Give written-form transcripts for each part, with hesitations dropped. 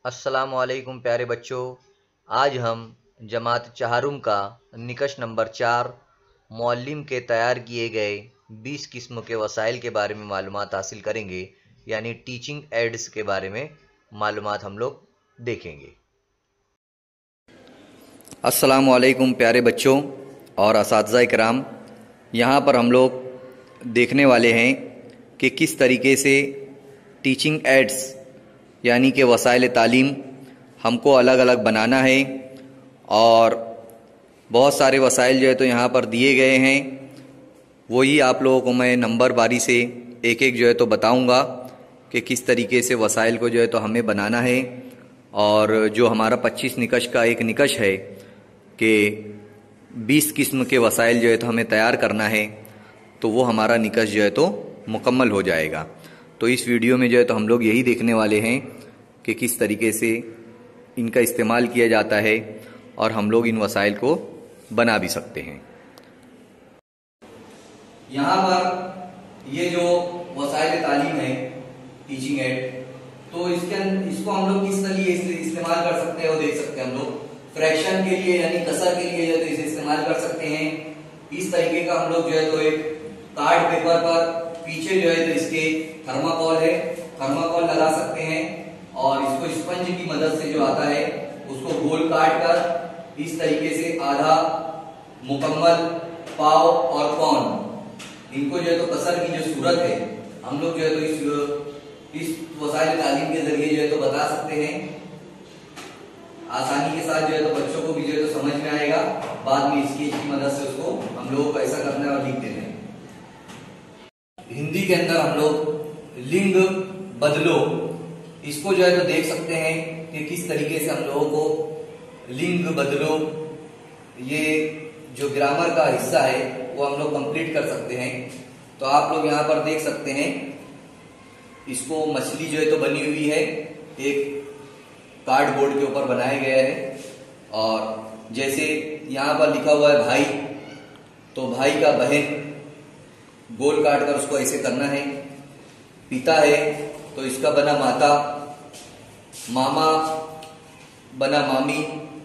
अस्सलामुअलैकुम प्यारे बच्चों। आज हम जमात चहारुम का निकश नंबर 4 मुअल्लिम के तैयार किए गए 20 किस्म के वसाइल के बारे में मालूमात हासिल करेंगे, यानी टीचिंग एड्स के बारे में मालूमात हम लोग देखेंगे। अस्सलामुअलैकुम प्यारे बच्चों और असातिज़ा इकराम, यहाँ पर हम लोग देखने वाले हैं कि किस तरीके से टीचिंग एड्स यानी कि वसाइल तालीम हमको अलग अलग बनाना है। और बहुत सारे वसाइल जो है तो यहाँ पर दिए गए हैं, वही आप लोगों को मैं नंबर बारी से एक एक जो है तो बताऊँगा कि किस तरीके से वसाइल को जो है तो हमें बनाना है। और जो हमारा 25 निकश का एक निकश है कि 20 किस्म के वसाइल जो है तो हमें तैयार करना है, तो वो हमारा निकश जो है तो मुकम्मल हो जाएगा। तो इस वीडियो में जो है तो हम लोग यही देखने वाले हैं कि किस तरीके से इनका इस्तेमाल किया जाता है और हम लोग इन वसाइल को बना भी सकते हैं। यहाँ पर ये जो वसाइल तालीम है टीचिंग एड, तो इसको हम लोग किस तरीके से इस्तेमाल कर सकते हैं वो देख सकते हैं। हम लोग फ्रैक्शन के लिए यानी कसर के लिए जो है तो इसे इस्तेमाल कर सकते हैं। इस तरीके का हम लोग जो है तो एक कार्ड पेपर पर पीछे जो है तो इसके थर्माकोल है, थर्माकोल लगा सकते हैं और इसको स्पंज की मदद से जो आता है उसको गोल काट कर इस तरीके से आधा, मुकम्मल, पाव और पौन, इनको जो है तो कसर की जो सूरत है हम लोग जो है तो इस वसाइल तालीम के जरिए जो है तो बता सकते हैं। आसानी के साथ जो है तो बच्चों को भी जो है तो समझ में आएगा। बाद में स्केच की मदद से उसको हम लोगों को ऐसा करना है और लिख देना है। हिंदी के अंदर हम लोग लिंग बदलो, इसको जो है तो देख सकते हैं कि किस तरीके से हम लोगों को लिंग बदलो, ये जो ग्रामर का हिस्सा है वो हम लोग कंप्लीट कर सकते हैं। तो आप लोग यहाँ पर देख सकते हैं, इसको मछली जो है तो बनी हुई है, एक कार्डबोर्ड के ऊपर बनाया गया है। और जैसे यहाँ पर लिखा हुआ है भाई, तो भाई का बहन गोल काट कर उसको ऐसे करना है। पिता है तो इसका बना माता, मामा बना मामी,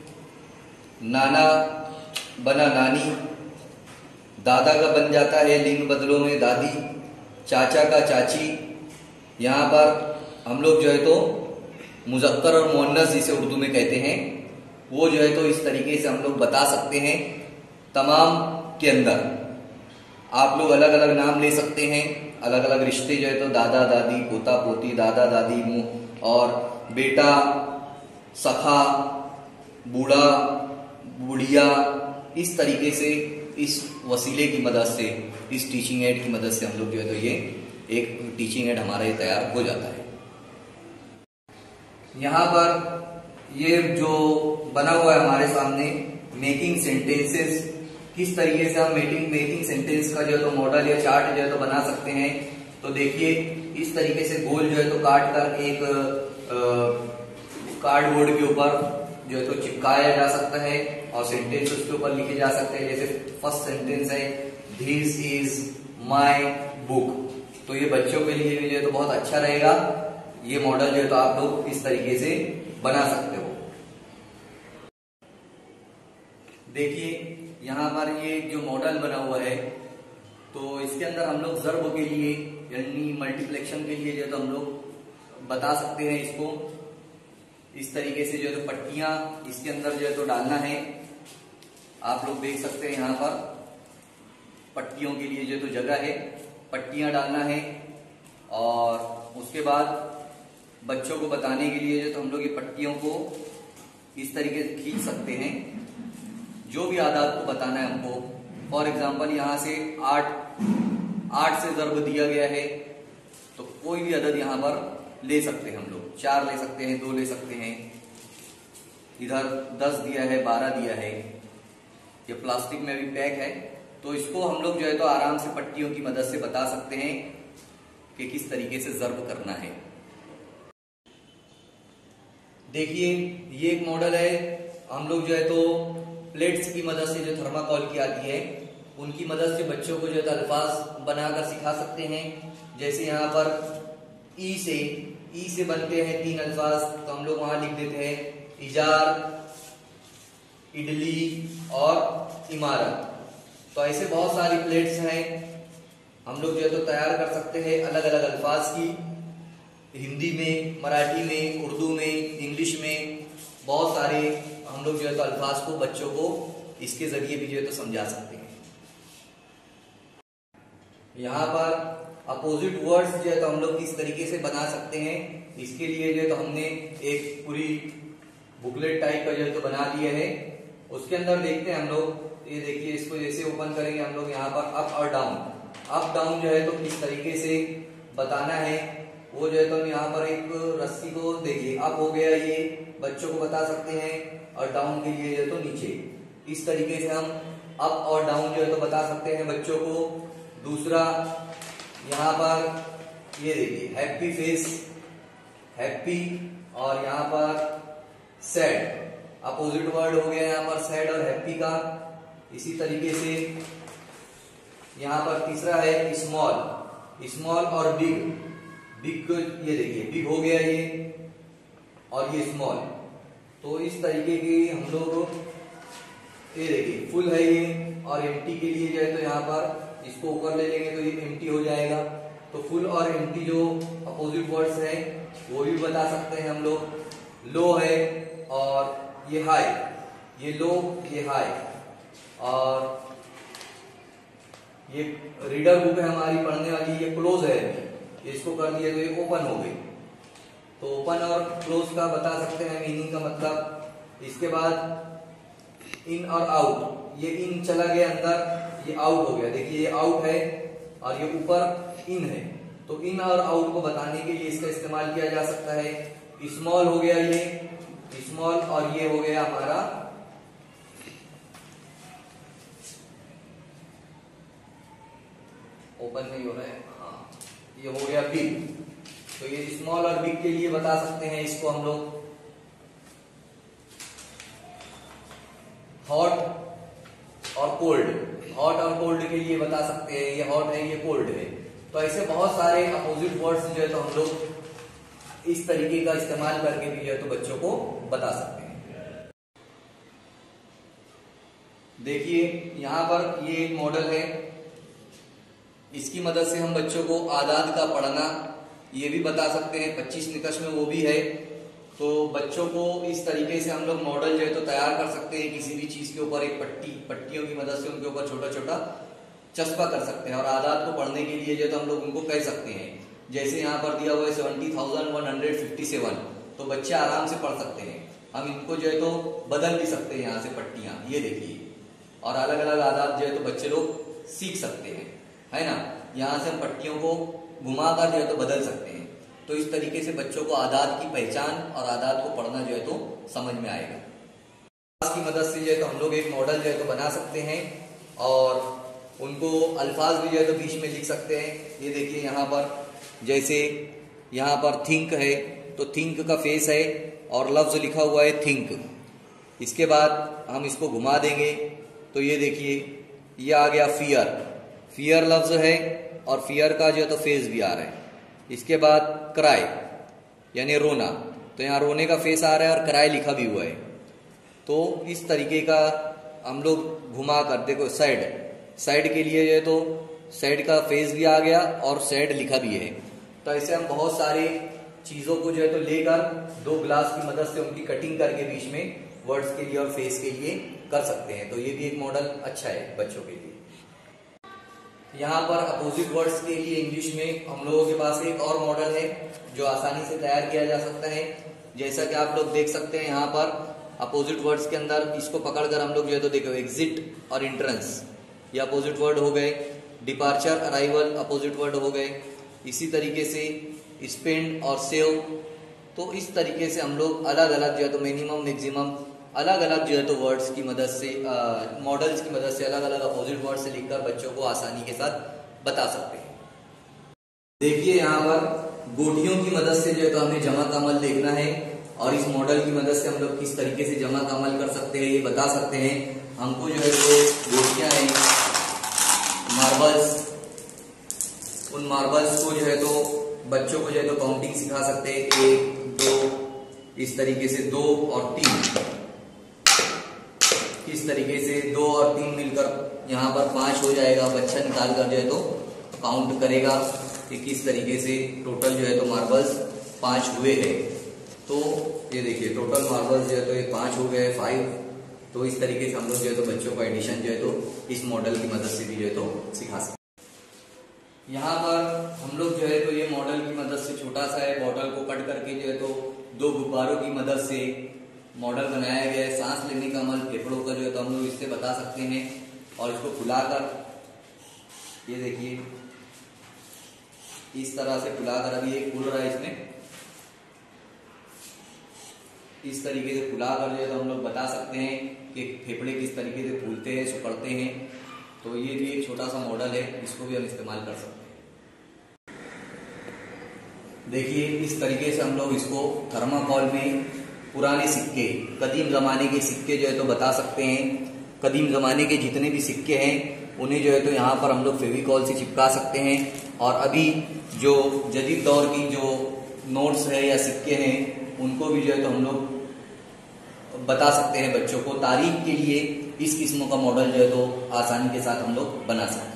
नाना बना नानी, दादा का बन जाता है लिंग बदलों में दादी, चाचा का चाची। यहाँ पर हम लोग जो है तो मुज़क्कर और मुअन्नस जिसे उर्दू में कहते हैं वो जो है तो इस तरीके से हम लोग बता सकते हैं। तमाम के अंदर आप लोग अलग अलग नाम ले सकते हैं, अलग अलग रिश्ते जो है तो दादा दादी, पोता पोती, दादा दादी और बेटा, सखा, बूढ़ा, बुढ़िया। इस तरीके से इस वसीले की मदद से, इस टीचिंग एड की मदद से हम लोग जो है तो ये एक टीचिंग एड हमारा ये तैयार हो जाता है। यहाँ पर ये जो बना हुआ है हमारे सामने मेकिंग सेंटेंसेस, किस तरीके से हम मेकिंग सेंटेंस का जो है तो मॉडल या चार्ट जो है तो बना सकते हैं। तो देखिए इस तरीके से गोल जो है तो काट कर एक कार्डबोर्ड के ऊपर जो है तो चिपकाया जा सकता है और सेंटेंस उसके ऊपर लिखे जा सकते हैं। जैसे फर्स्ट सेंटेंस है दिस इज माई बुक, तो ये बच्चों के लिए भी जो है तो बहुत अच्छा रहेगा। ये मॉडल जो है तो आप लोग इस तरीके से बना सकते हो। देखिए यहाँ पर ये जो मॉडल बना हुआ है, तो इसके अंदर हम लोग ज़र्ब के लिए यानी मल्टीप्लेक्शन के लिए जो है तो हम लोग बता सकते हैं। इसको इस तरीके से जो है तो पट्टियां इसके अंदर जो है तो डालना है। आप लोग देख सकते हैं यहाँ पर पट्टियों के लिए जो है तो जगह है, पट्टियां डालना है। और उसके बाद बच्चों को बताने के लिए जो तो हम लोग ये पट्टियों को इस तरीके से खींच सकते हैं। जो भी आदात को बताना है हमको, फॉर एग्जाम्पल यहाँ से 8 से ज़र्ब दिया गया है, तो कोई भी अदद यहाँ पर ले सकते हैं हम लोग। 4 ले सकते हैं, 2 ले सकते हैं, इधर 10 दिया है, 12 दिया है। ये प्लास्टिक में भी पैक है, तो इसको हम लोग जो है तो आराम से पट्टियों की मदद से बता सकते हैं कि किस तरीके से ज़र्ब करना है। देखिए ये एक मॉडल है। हम लोग जो है तो प्लेट्स की मदद से, जो थर्माकोल की आती है, उनकी मदद से बच्चों को जो है तो अल्फाज बनाकर सिखा सकते हैं। जैसे यहाँ पर ई से ई से बनते हैं 3 अल्फाज, तो हम लोग वहां लिख देते हैं इजार, इडली और इमारत। तो ऐसे बहुत सारी प्लेट्स हैं, हम लोग जो है तो तैयार कर सकते हैं अलग अलग अल्फाज की, हिंदी में, मराठी में, उर्दू में, इंग्लिश में, बहुत सारे हम लोग जो है तो अल्फाज को बच्चों को इसके जरिए भी जो है तो समझा सकते हैं। यहाँ पर अपोजिट वर्ड्स जो है तो हम लोग किस तरीके से बना सकते हैं, इसके लिए जो है तो हमने एक पूरी बुकलेट टाइप का जो है तो बना लिया है। उसके अंदर देखते हैं हम लोग, ये देखिए, इसको जैसे ओपन करेंगे हम लोग, यहाँ पर अप और डाउन, अप डाउन जो है तो किस तरीके से बताना है वो जो है तो हम यहाँ पर एक रस्सी को देखिए, अप हो गया ये बच्चों को बता सकते हैं, और डाउन के लिए जो है तो नीचे, इस तरीके से हम अप और डाउन जो है तो बता सकते हैं बच्चों को। दूसरा यहाँ पर ये देखिए, हैप्पी फेस, हैप्पी, और यहाँ पर सैड, अपोजिट वर्ड हो गया यहाँ पर सैड और हैप्पी का। इसी तरीके से यहाँ पर तीसरा है स्मॉल, स्मॉल और बिग, बिग ये देखिए, बिग हो गया ये, और ये स्मॉल। तो इस तरीके के हम लोग, ये देखिए फुल है ये, और एम्प्टी के लिए जो है तो यहाँ पर इसको ऊपर ले लेंगे तो ये एम्प्टी हो जाएगा। तो फुल और एम्प्टी जो अपोजिट वर्ड्स है वो भी बता सकते हैं हम लोग। लो है और ये हाई, ये लो, ये हाई, और ये रीडर बुक है हमारी पढ़ने वाली, ये क्लोज है, इसको कर दिया तो ये ओपन हो गई। तो ओपन और क्लोज का बता सकते हैं मीनिंग का मतलब। इसके बाद इन और आउट, ये इन चला गया अंदर, ये आउट हो गया, देखिए ये आउट है और ये ऊपर इन है। तो इन और आउट को बताने के लिए इसका इस्तेमाल किया जा सकता है। स्मॉल हो गया ये, स्मॉल, और ये हो गया हमारा ओपन नहीं हो रहा है, हाँ, ये हो गया बिग। तो ये स्मॉल और बिग के लिए बता सकते हैं इसको हम लोग। हॉट और कोल्ड, हॉट और कोल्ड के लिए बता सकते हैं, ये हॉट है, ये कोल्ड है। तो ऐसे बहुत सारे अपोजिट वर्ड्स जो है तो हम लोग इस तरीके का इस्तेमाल करके भी जो है तो बच्चों को बता सकते हैं। देखिए यहाँ पर ये एक मॉडल है, इसकी मदद से हम बच्चों को आदाद का पढ़ना ये भी बता सकते हैं, 25 निकष में वो भी है। तो बच्चों को इस तरीके से हम लोग मॉडल जो है तो तैयार कर सकते हैं, किसी भी चीज के ऊपर एक पट्टियों की मदद से उनके ऊपर छोटा छोटा चस्पा कर सकते हैं, और आदाद को पढ़ने के लिए जो है तो हम लोग उनको कह सकते हैं। जैसे यहाँ पर दिया हुआ है 70,157, तो बच्चे आराम से पढ़ सकते हैं। हम इनको जो है तो बदल भी सकते हैं यहाँ से पट्टियां, ये देखिए, और अलग अलग आदाद जो है तो बच्चे लोग सीख सकते हैं, है ना। यहाँ से हम पट्टियों को घुमाकर जो है तो बदल सकते हैं। तो इस तरीके से बच्चों को आदाद की पहचान और आदाद को पढ़ना जो है तो समझ में आएगा। की मदद से जो है तो हम लोग एक मॉडल जो है तो बना सकते हैं, और उनको अल्फाज भी जो है तो बीच में लिख सकते हैं। ये देखिए यहाँ पर, जैसे यहाँ पर थिंक है, तो थिंक का फेस है और लफ्ज लिखा हुआ है थिंक। इसके बाद हम इसको घुमा देंगे तो ये देखिए, ये आ गया फियर, फियर लफ्ज है और फियर का जो है तो फेस भी आ रहा है। इसके बाद क्राई यानी रोना, तो यहाँ रोने का फेस आ रहा है और क्राई लिखा भी हुआ है। तो इस तरीके का हम लोग घुमा कर, देखो सैड, सैड के लिए जो है तो सैड का फेस भी आ गया और सैड लिखा भी है। तो ऐसे हम बहुत सारे चीजों को जो है तो लेकर 2 ग्लास की मदद से उनकी कटिंग करके बीच में वर्ड्स के लिए और फेस के लिए कर सकते हैं। तो ये भी एक मॉडल अच्छा है बच्चों के लिए। यहाँ पर अपोजिट वर्ड्स के लिए इंग्लिश में हम लोगों के पास एक और मॉडल है जो आसानी से तैयार किया जा सकता है। जैसा कि आप लोग देख सकते हैं यहाँ पर अपोजिट वर्ड्स के अंदर इसको पकड़कर हम लोग जो है तो देखो, एग्जिट और एंट्रेंस ये अपोजिट वर्ड हो गए, डिपार्चर अराइवल अपोजिट वर्ड हो गए, इसी तरीके से स्पेंड और सेव। तो इस तरीके से हम लोग अलग अलग जो है तो मिनिमम मैक्सिमम अलग अलग जो है तो वर्ड्स की मदद से, मॉडल्स की मदद से अलग अलग अपोजिट वर्ड से लिखकर बच्चों को आसानी के साथ बता सकते हैं। देखिए यहाँ पर गोटियों की मदद से जो है तो हमें जमा का अमल देखना है, और इस मॉडल की मदद से हम लोग किस तरीके से जमा का अमल कर सकते हैं ये बता सकते हैं। हमको जो है तो गोटियां हैं, मार्बल्स, उन मार्बल्स को जो है तो बच्चों को जो है तो काउंटिंग सिखा सकते हैं, 1 2, इस तरीके से 2 और 3, इस तरीके से 2 और 3 मिलकर यहाँ पर 5 हो जाएगा। बच्चा निकाल कर जो है तो काउंट करेगा कि किस तरीके से टोटल जो है तो मार्बल्स 5 हुए हैं। तो ये देखिए टोटल मार्बल्स जो है तो ये 5 हो गए, 5। तो इस तरीके से हम लोग जो है तो बच्चों को एडिशन जो है तो इस मॉडल की मदद से भी जो है तो सिखा सकते हैं। यहाँ पर हम लोग जो है तो ये मॉडल की मदद से छोटा सा है, बॉटल को कट करके जो है तो 2 गुब्बारों की मदद से मॉडल बनाया गया है। सांस लेने का अमल फेफड़ों का जो है तो हम लोग इससे बता सकते हैं। और इसको फुलाकर ये देखिए इस तरह से फुलाकर, अभी ये फूल रहा है, इसमें इस तरीके से फुलाकर जो है तो हम लोग बता सकते हैं कि फेफड़े किस तरीके से फूलते हैं, सिकुड़ते हैं। तो ये भी एक छोटा सा मॉडल है, इसको भी हम इस्तेमाल कर सकते हैं। देखिए इस तरीके से हम लोग इसको थर्माकोल में पुराने सिक्के, कदीम जमाने के सिक्के जो है तो बता सकते हैं। कदीम जमाने के जितने भी सिक्के हैं उन्हें जो है तो यहाँ पर हम लोग फेविकॉल से चिपका सकते हैं। और अभी जो जदीद दौर की जो नोट्स है या सिक्के हैं उनको भी जो है तो हम लोग बता सकते हैं बच्चों को। तारीख के लिए इस किस्म का मॉडल जो है तो आसानी के साथ हम लोग बना सकते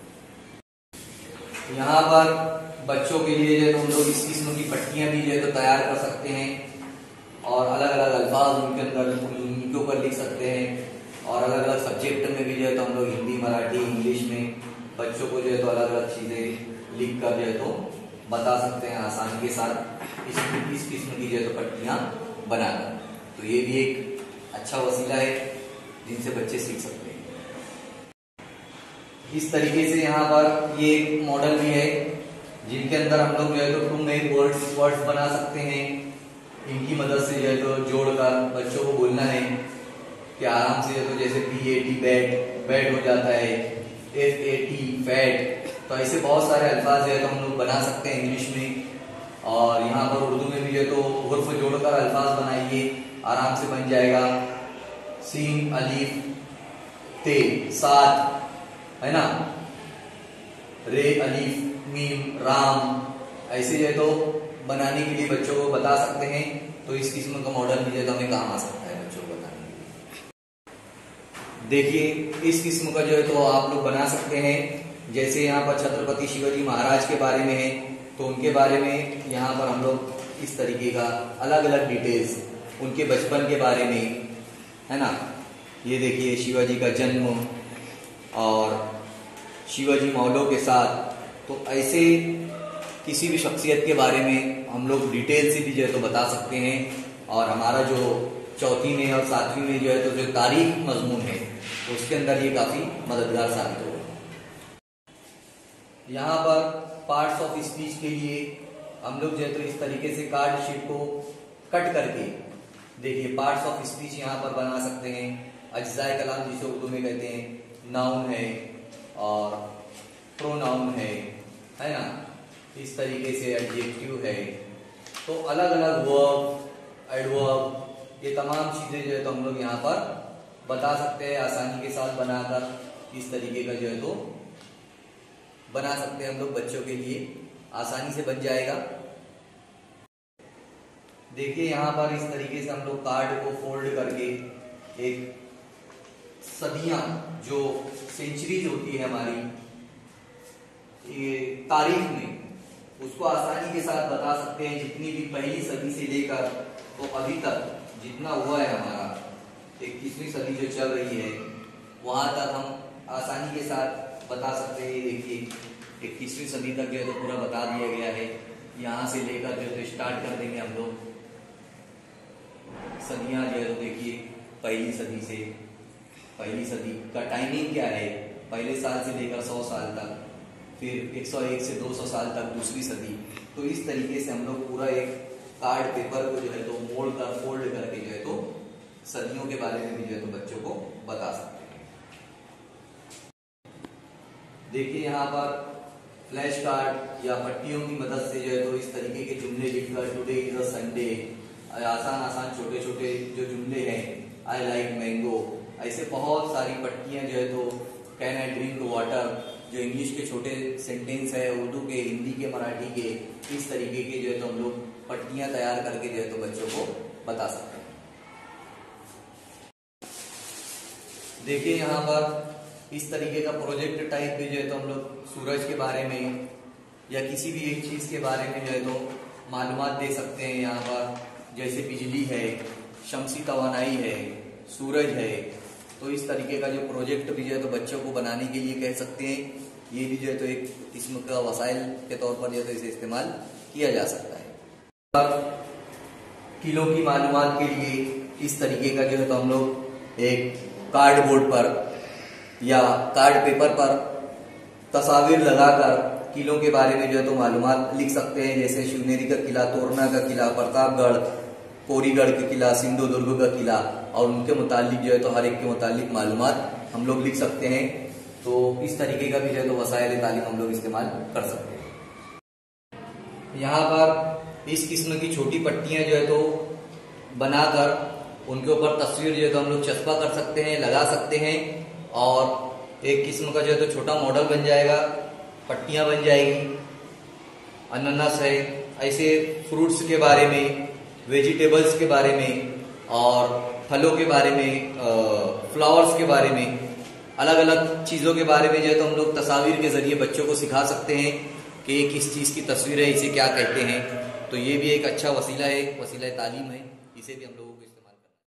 हैं। यहाँ पर बच्चों के लिए जो है तो हम लोग इस किस्म की पट्टियां भी जो है तो तैयार कर सकते हैं और अलग अलग अल्फाज उनके अंदर उनके ऊपर लिख सकते हैं। और अलग अलग सब्जेक्ट में भी जो है तो हम लोग हिंदी, मराठी, इंग्लिश में बच्चों को जो है तो अलग अलग चीजें लिख कर जो है तो बता सकते हैं आसानी के साथ इस किस्म की जो है तो पट्टियां बनाकर। तो ये भी एक अच्छा वसीला है जिनसे बच्चे सीख सकते हैं। इस तरीके से यहाँ पर ये एक मॉडल भी है जिनके अंदर हम लोग जो है तो 2 नए वर्ड्स बना सकते हैं। इनकी मदद से जो है तो जोड़कर बच्चों को बोलना है कि आराम से तो जैसे PAT बैट हो जाता है, FAT फैट। तो ऐसे बहुत सारे अल्फाज जो है तो हम लोग बना सकते हैं इंग्लिश में। और यहाँ पर उर्दू में भी जो है तो हुर्फ जोड़कर अल्फाज बनाइए, आराम से बन जाएगा। सीन, अलीफ, ते, सात, है ना, रे, अलीफ, मीम, राम, ऐसे जो है तो बनाने के लिए बच्चों को बता सकते हैं। तो इस किस्म का मॉडल भी जो है तो हमें काम आ सकता है बच्चों को बताने के लिए। देखिए इस किस्म का जो है तो आप लोग बना सकते हैं। जैसे यहाँ पर छत्रपति शिवाजी महाराज के बारे में है तो उनके बारे में यहाँ पर हम लोग इस तरीके का अलग अलग डिटेल्स, उनके बचपन के बारे में, है ना। ये देखिए शिवाजी का जन्म और शिवाजी मौलों के साथ। तो ऐसे किसी भी शख्सियत के बारे में हम लोग डिटेल से भी जो है तो बता सकते हैं। और हमारा जो 4वीं में और 7वीं में जो है तो जो तारीख मजमून है उसके अंदर ये काफी मददगार साबित होगा। यहाँ पर पार्ट्स ऑफ स्पीच के लिए हम लोग जो है तो इस तरीके से कार्ड शीट को कट करके देखिए पार्ट्स ऑफ स्पीच यहाँ पर बना सकते हैं। अज्जाए कलाम जिसे उर्दू में कहते हैं, नाउन है और प्रोनाउन है ना। इस तरीके से एडजेक्टिव है। तो अलग अलग वर्ब, एडवर्ब, ये तमाम चीजें जो है तो हम लोग यहाँ पर बता सकते हैं आसानी के साथ बनाकर। इस तरीके का जो है तो बना सकते हैं हम लोग, बच्चों के लिए आसानी से बन जाएगा। देखिए यहाँ पर इस तरीके से हम लोग कार्ड को फोल्ड करके एक सदियां, जो सेंचुरीज होती है हमारी ये तारीख में, उसको आसानी के साथ बता सकते हैं। जितनी भी पहली सदी से लेकर तो अभी तक जितना हुआ है हमारा 21वीं सदी जो चल रही है वहां तक हम आसानी के साथ बता सकते हैं। देखिए 21वीं सदी तक जो है तो पूरा बता दिया गया है। यहाँ से लेकर जो है स्टार्ट कर देंगे हम लोग सदियां जो है तो देखिए पहली सदी का टाइमिंग क्या है, पहले साल से लेकर 100 साल तक, फिर 101 से 200 साल तक दूसरी सदी। तो इस तरीके से हम लोग पूरा एक कार्ड पेपर को जो है तो मोड़ कर फोल्ड करके जो है तो सदियों के बारे में भी जो है तो बच्चों को बता सकते हैं। देखिए यहाँ पर फ्लैश कार्ड या पट्टियों की मदद से जो है तो इस तरीके के जुमले लिखकर, टुडे इज अ संडे, आसान छोटे छोटे जो जुमले हैं, आई लाइक मैंगो, ऐसे बहुत सारी पट्टियां जो है तो कैन आई ड्रिंक वाटर, जो इंग्लिश के छोटे सेंटेंस है, उर्दू के, हिंदी के, मराठी के, इस तरीके के जो है तो हम लोग पट्टियां तैयार करके जो है तो बच्चों को बता सकते हैं। देखिए यहाँ पर इस तरीके का प्रोजेक्ट टाइप भी जो है तो हम लोग सूरज के बारे में या किसी भी एक चीज के बारे में जो है तो मालूमात दे सकते हैं। यहाँ पर जैसे बिजली है, शमसी तवानाई है, सूरज है, तो इस तरीके का जो प्रोजेक्ट भी जो है तो बच्चों को बनाने के लिए कह सकते हैं। ये भी जो है तो एक किस्म का वसाइल के तौर पर जो है तो इसे इस्तेमाल किया जा सकता है। किलो की मालूमात के लिए इस तरीके का जो है तो हम लोग एक कार्डबोर्ड पर या कार्ड पेपर पर तस्वीर लगाकर किलों के बारे में जो है तो मालूमात लिख सकते हैं। जैसे शिवनेरी का किला, तोरना का किला, प्रतापगढ़, कोरीगढ़ का किला, सिंधुदुर्ग का किला, और उनके मुतालिक जो है तो हर एक के मुतालिक मालूमात हम लोग लिख सकते हैं। तो इस तरीके का भी जो है तो वसाइल तालीम हम लोग इस्तेमाल कर सकते हैं। यहाँ पर इस किस्म की छोटी पट्टियां जो है तो बनाकर उनके ऊपर तस्वीर जो है तो हम लोग चस्पा कर सकते हैं, लगा सकते हैं, और एक किस्म का जो है तो छोटा मॉडल बन जाएगा, पट्टियां बन जाएगी। अनानास है, ऐसे फ्रूट्स के बारे में, वेजिटेबल्स के बारे में और फलों के बारे में, फ्लावर्स के बारे में, अलग अलग चीजों के बारे में जो है तो हम लोग तस्वीर के जरिए बच्चों को सिखा सकते हैं कि ये किस चीज की तस्वीर है, इसे क्या कहते हैं। तो ये भी एक अच्छा वसीला है, वसीला तालीम है, इसे भी हम लोग